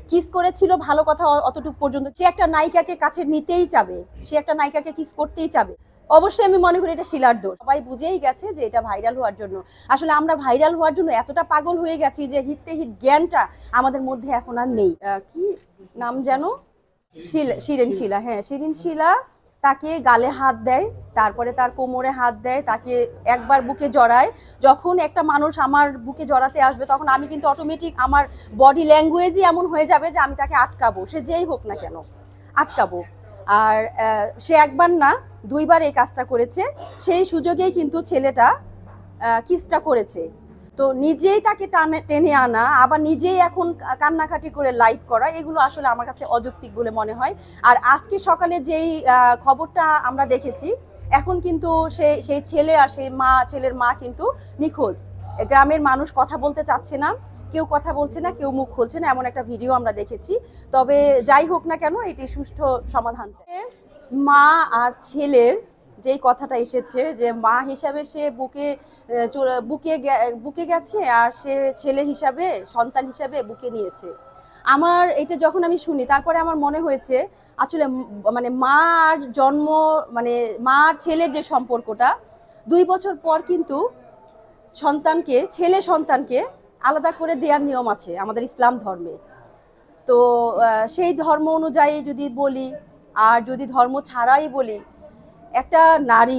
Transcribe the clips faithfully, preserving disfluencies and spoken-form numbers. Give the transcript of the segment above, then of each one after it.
Kiss করেছিল ভালো কথা অতটুকু পর্যন্ত। সে একটা নায়িকাকে কাছে নিতেই চাবে, সে একটা নায়িকাকে কিস করতেই চাবে। অবশ্যই আমি মনে করি এটা শিলার দোষ। সবাই বুঝেই গেছে যে এটা ভাইরাল হওয়ার জন্য। আসলে আমরা ভাইরাল হওয়ার জন্য এতটা পাগল হয়ে গেছি যে হিতে হিত জ্ঞানটা আমাদের মধ্যে এখন আর নেই। কি নাম যেন, শিরিন শিলা, হ্যাঁ শিরিন শিলা তাকে গালে হাত দেয়, তারপরে তার কোমরে হাত দেয়, তাকে একবার বুকে জড়ায়। যখন একটা মানুষ আমার বুকে জড়াতে আসবে তখন আমি কিন্তু অটোমেটিক আমার বডি ল্যাঙ্গুয়েজই এমন হয়ে যাবে যে আমি তাকে আটকাবো, সে যেই হোক না কেন আটকাবো। আর সে একবার না দুইবার এই কাজটা করেছে, সেই সুযোগেই কিন্তু ছেলেটা কিসটা করেছে। তো নিজেই তাকে টানে টেনে আনা, আবার নিজেই এখন কান্নাকাটি করে লাইভ করা, এগুলো আসলে আমার কাছে অযৌক্তিক বলে মনে হয়। আর আজকে সকালে যেই খবরটা আমরা দেখেছি, এখন কিন্তু সেই সেই ছেলে আর সেই মা, ছেলের মা কিন্তু নিখোঁজ। গ্রামের মানুষ কথা বলতে চাচ্ছে না, কেউ কথা বলছে না, কেউ মুখ খুলছে না, এমন একটা ভিডিও আমরা দেখেছি। তবে যাই হোক না কেন এটি সুষ্ঠু সমাধান চাই। মা আর ছেলের যেই কথাটা এসেছে যে মা হিসাবে সে বুকে বুকে বুকে গেছে আর সে ছেলে হিসাবে, সন্তান হিসাবে বুকে নিয়েছে। আমার এটা যখন আমি শুনি তারপরে আমার মনে হয়েছে আসলে মানে মা আর জন্ম, মানে মা আর ছেলের যে সম্পর্কটা, দুই বছর পর কিন্তু সন্তানকে, ছেলে সন্তানকে আলাদা করে দেওয়ার নিয়ম আছে আমাদের ইসলাম ধর্মে। তো সেই ধর্ম অনুযায়ী যদি বলি আর যদি ধর্ম ছাড়াই বলি, একটা নারী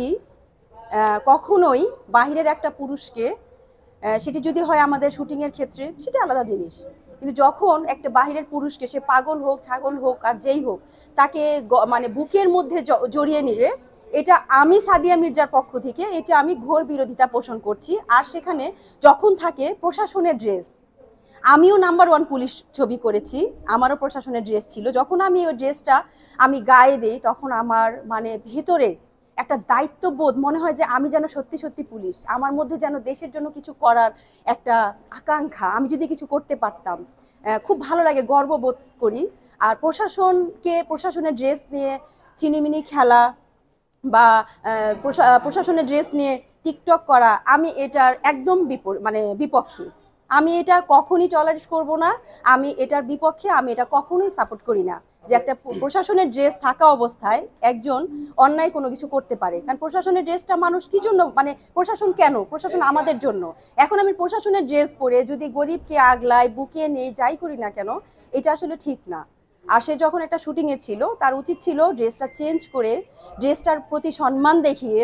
কখনোই বাহিরের একটা পুরুষকে, সেটি যদি হয় আমাদের শুটিংয়ের ক্ষেত্রে সেটা আলাদা জিনিস, কিন্তু যখন একটা বাহিরের পুরুষকে, সে পাগল হোক, ছাগল হোক আর যেই হোক, তাকে মানে বুকের মধ্যে জড়িয়ে নিবে, এটা আমি সাদিয়া মির্জার পক্ষ থেকে এটা আমি ঘোর বিরোধিতা পোষণ করছি। আর সেখানে যখন থাকে প্রশাসনের ড্রেস, আমিও নাম্বার ওয়ান পুলিশ ছবি করেছি, আমারও প্রশাসনের ড্রেস ছিল, যখন আমি ওই ড্রেসটা আমি গায়ে দিই তখন আমার মানে ভেতরে একটা দায়িত্ববোধ মনে হয় যে আমি যেন সত্যি সত্যি পুলিশ, আমার মধ্যে যেন দেশের জন্য কিছু করার একটা আকাঙ্ক্ষা, আমি যদি কিছু করতে পারতাম খুব ভালো লাগে, গর্ববোধ করি। আর প্রশাসনকে, প্রশাসনের ড্রেস নিয়ে চিনিমিনি খেলা বা প্রশাসনের ড্রেস নিয়ে টিকটক করা, আমি এটার একদম বিপরীত, মানে বিপক্ষে। আমি এটা কখনই টলারেট করব না, আমি এটার বিপক্ষে, আমি এটা কখনোই সাপোর্ট করি না যে একটা প্রশাসনের ড্রেস থাকা অবস্থায় একজন অন্যায় কোনো কিছু করতে পারে। কারণ প্রশাসনের ড্রেসটা মানুষ কি জন্য, মানে প্রশাসন কেন, প্রশাসন আমাদের জন্য। এখন আমি প্রশাসনের ড্রেস পরে যদি গরিবকে আগলাই, বুকে নিয়ে যাই করি না কেন, এটা আসলে ঠিক না। আর সে যখন একটা শুটিংয়ে ছিল, তার উচিত ছিল ড্রেসটা চেঞ্জ করে, ড্রেসটার প্রতি সম্মান দেখিয়ে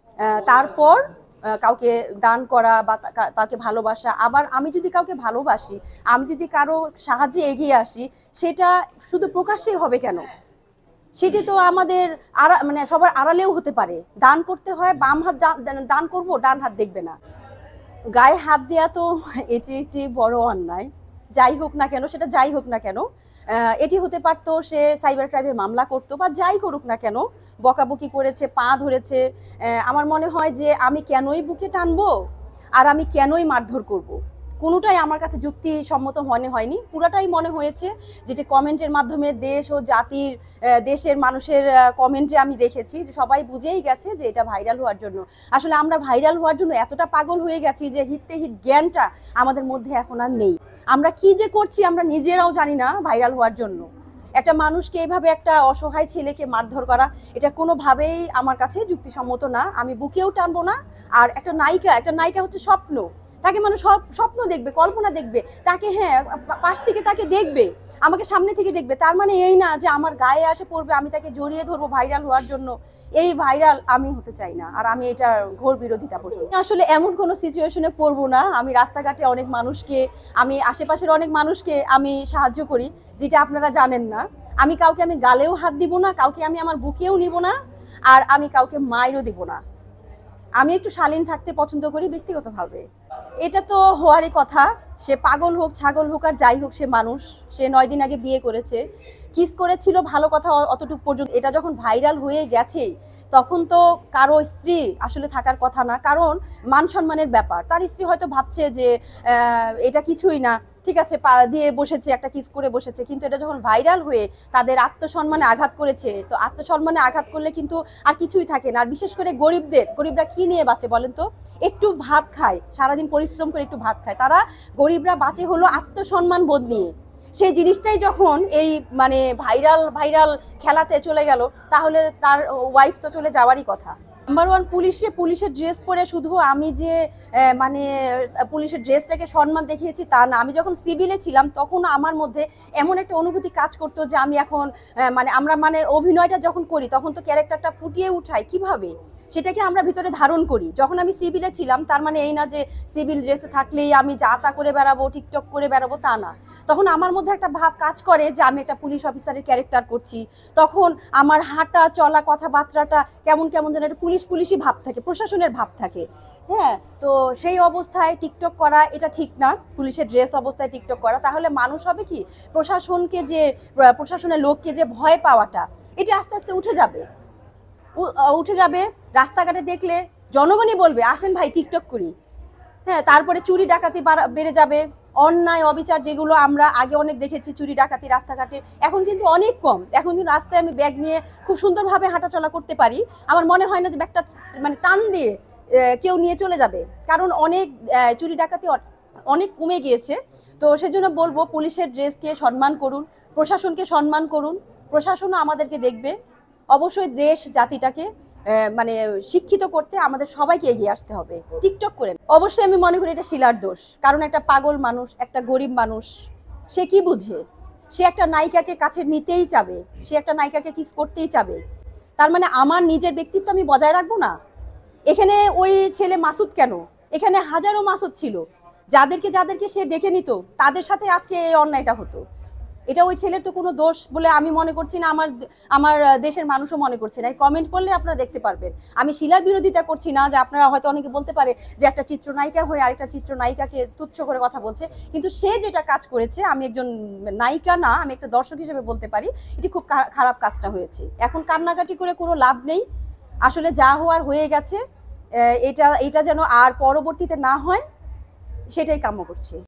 তারপর কাউকে দান করা বা তাকে ভালোবাসা। আবার আমি যদি কাউকে ভালোবাসি, আমি যদি কারো সাহায্যে এগিয়ে আসি, সেটা শুধু প্রকাশ্যেই হবে কেন, সেটি তো আমাদের আড়া মানে সবার আড়ালেও হতে পারে। দান করতে হয় বাম হাত দান করব, ডান হাত দেখবে না। গায়ে হাত দেওয়া তো এটি একটি বড় অন্যায়, যাই হোক না কেন, সেটা যাই হোক না কেন, এটি হতে পারতো সে সাইবার ক্রাইমে মামলা করতো বা যাই করুক না কেন, বকাবকি করেছে, পা ধরেছে। আমার মনে হয় যে আমি কেনই বুকে টানবো আর আমি কেনই মারধর করব, কোনোটাই আমার কাছে যুক্তিসম্মত মনে হয়নি। পুরাটাই মনে হয়েছে যেটা কমেন্টের মাধ্যমে দেশ ও জাতির, দেশের মানুষের কমেন্টে আমি দেখেছি যে সবাই বুঝেই গেছে যে এটা ভাইরাল হওয়ার জন্য। আসলে আমরা ভাইরাল হওয়ার জন্য এতটা পাগল হয়ে গেছি যে হিতে হিত জ্ঞানটা আমাদের মধ্যে এখন আর নেই। আমরা কি যে করছি আমরা নিজেরাও জানি না ভাইরাল হওয়ার জন্য। একটা মানুষকে এইভাবে, একটা অসহায় ছেলেকে মারধর করা, এটা কোনোভাবেই আমার কাছে যুক্তিসম্মত না। আমি বুকেও টানবো না। আর একটা নায়িকা, একটা নায়িকা হচ্ছে স্বপ্ন, তাকে মানুষ স্বপ্ন দেখবে, কল্পনা দেখবে, তাকে হ্যাঁ পাশ থেকে তাকে দেখবে, আমাকে সামনে থেকে দেখবে, তার মানে এই না যে আমার গায়ে আসে পড়বে, আমি তাকে জড়িয়ে ধরবো ভাইরাল হওয়ার জন্য। এই ভাইরাল আমি হতে চাই না, আর আমি এটার ঘোর বিরোধিতা পোষণ। আসলে এমন কোনো সিচুয়েশনে পড়বো না। আমি রাস্তাঘাটে অনেক মানুষকে, আমি আশেপাশের অনেক মানুষকে আমি সাহায্য করি, যেটা আপনারা জানেন না। আমি কাউকে আমি গালেও হাত দিব না, কাউকে আমি আমার বুকেও নিব না, আর আমি কাউকে মাইরও দিব না। আমি একটু শালীন থাকতে পছন্দ করি ব্যক্তিগতভাবে। এটা তো হওয়ারই কথা, সে পাগল হোক, ছাগল হোক আর যাই হোক, সে মানুষ। সে নয় দিন আগে বিয়ে করেছে, কিস করেছিল ভালো কথা অতটুকু পর্যন্ত। এটা যখন ভাইরাল হয়ে গেছে তখন তো কারো স্ত্রী আসলে থাকার কথা না, কারণ মান সম্মানের ব্যাপার। তার স্ত্রী হয়তো ভাবছে যে এটা কিছুই না, ঠিক আছে, পা দিয়ে বসেছে, একটা কিস করে বসেছে। কিন্তু এটা যখন ভাইরাল হয়ে তাদের আত্মসম্মানে আঘাত করেছে, তো আত্মসম্মানে আঘাত করলে কিন্তু আর কিছুই থাকে না। আর বিশেষ করে গরিবদের, গরিবরা কি নিয়ে বাঁচে বলেন তো? একটু ভাত খায়, সারাদিন পরিশ্রম করে একটু ভাত খায়, তারা গরিবরা বাঁচে হলো আত্মসম্মান বোধ নিয়ে। সেই জিনিসটাই যখন এই মানে ভাইরাল ভাইরাল খেলাতে চলে গেল, তাহলে তার ওয়াইফ তো চলে যাওয়ারই কথা। নাম্বার ওয়ান, পুলিশে পুলিশের ড্রেস পরে শুধু আমি যে মানে পুলিশের ড্রেসটাকে সম্মান দেখিয়েছি তা না। আমি যখন সিভিলে ছিলাম তখন আমার মধ্যে এমন একটা অনুভূতি কাজ করতো যে আমি এখন মানে আমরা মানে অভিনয়টা যখন করি তখন তো ক্যারেক্টারটা ফুটিয়ে উঠাই কিভাবে, সেটাকে আমরা ভিতরে ধারণ করি। যখন আমি সিভিলে ছিলাম তার মানে এই না যে সিভিল ড্রেসে থাকলেই আমি যা তা করে বেড়াবো, টিকটক করে বেড়াবো, তা না। তখন আমার মধ্যে একটা ভাব কাজ করে যে আমি একটা পুলিশ অফিসারের ক্যারেক্টার করছি। তখন আমার হাঁটা চলা কথাবার্তাটা কেমন কেমন যেন একটা পুলিশ পুলিশই ভাব থাকে, প্রশাসনের ভাব থাকে। হ্যাঁ, তো সেই অবস্থায় টিকটক করা এটা ঠিক না, পুলিশের ড্রেস অবস্থায় টিকটক করা। তাহলে মানুষ হবে কি, প্রশাসনকে যে প্রশাসনের লোককে যে ভয় পাওয়াটা, এটা আস্তে আস্তে উঠে যাবে উঠে যাবে রাস্তাঘাটে দেখলে জনগণই বলবে আসেন ভাই টিকটক করি। হ্যাঁ, তারপরে চুরি ডাকাতি বেড়ে যাবে, অন্যায় অবিচার যেগুলো আমরা আগে অনেক দেখেছি, চুরি ডাকাতি রাস্তাঘাটে, এখন কিন্তু অনেক কম। এখন কিন্তু রাস্তায় আমি ব্যাগ নিয়ে খুব সুন্দরভাবে হাঁটাচলা করতে পারি। আমার মনে হয় না যে ব্যাগটা মানে টান দিয়ে কেউ নিয়ে চলে যাবে, কারণ অনেক চুরি ডাকাতি অনেক কমে গিয়েছে। তো সেজন্য বলবো পুলিশের ড্রেসকে সম্মান করুন, প্রশাসনকে সম্মান করুন, প্রশাসনও আমাদেরকে দেখবে। অবশ্যই দেশ জাতিটাকে মানে শিক্ষিত করতে আমাদের সবাইকে এগিয়ে আসতে হবে। টিকটক করেন অবশ্যই আমি মনে করি এটা শিলার দোষ, কারণ একটা পাগল মানুষ, একটা গরিব মানুষ, সে কি বুঝে? সে একটা নায়িকাকে কাছে নিতেই চাবে, সে একটা নায়িকাকে কিস করতেই চাবে। তার মানে আমার নিজের ব্যক্তিত্ব আমি বজায় রাখবো না? এখানে ওই ছেলে মাসুদ কেন, এখানে হাজারো মাসুদ ছিল, যাদেরকে যাদেরকে সে ডেকে নিত তাদের সাথে আজকে এই অন্যায়টা হতো। এটা ওই ছেলের তো কোনো দোষ বলে আমি মনে করছি না, আমার আমার দেশের মানুষও মনে করছে না। কমেন্ট করলে আপনারা দেখতে পারবেন আমি শিলার বিরোধিতা করছি না, যে আপনারা হয়তো অনেকে বলতে পারে যে একটা চিত্রনায়িকা হয়ে আরেকটা চিত্রনায়িকাকে তুচ্ছ করে কথা বলছে, কিন্তু সে যেটা কাজ করেছে, আমি একজন নায়িকা না, আমি একটা দর্শক হিসেবে বলতে পারি এটি খুব খারাপ কাজটা হয়েছে। এখন কান্নাকাটি করে কোনো লাভ নেই, আসলে যা হওয়ার হয়ে গেছে, এটা এটা যেন আর পরবর্তীতে না হয় সেটাই কাম্য করছি।